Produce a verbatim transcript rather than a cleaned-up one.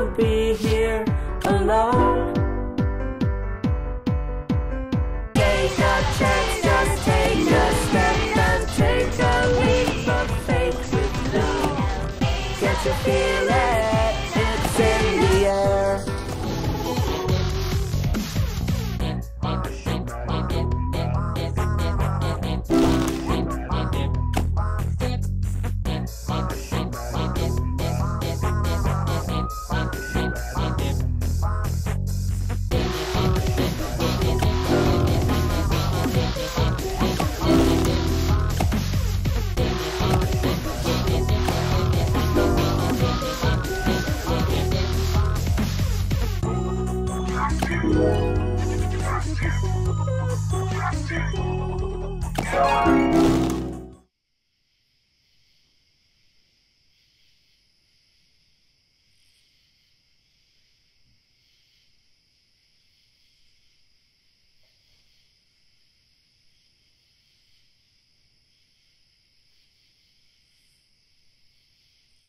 to be here alone. Take a chance, just take a step and take a leap of faith with Lou. Can't you feel